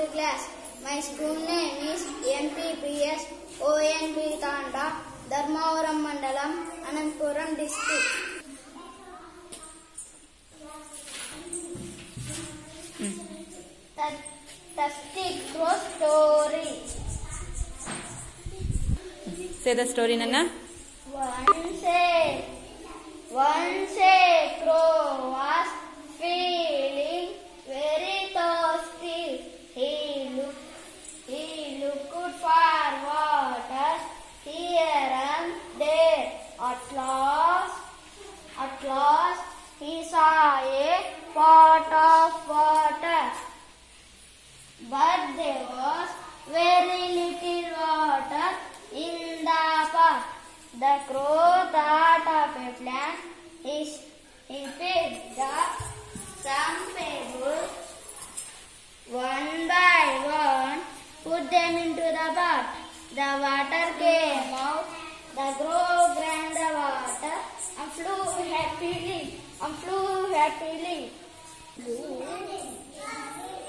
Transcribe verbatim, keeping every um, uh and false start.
class. My school name is N P P S O N B Tanda, Dharmavaram Mandalam, Anandapuram district. Mm. The stick crow story. Say the story, Nana. Once a, once a crow was feeling very thirsty. He looked, he looked for water here and there. At last, at last, he saw a pot of water. But there was very little water in the pot. The crow thought of a plan. He, he picked up some pebbles one by one, put them into the pot. The water came out. The crow drank the water and flew happily, and flew happily.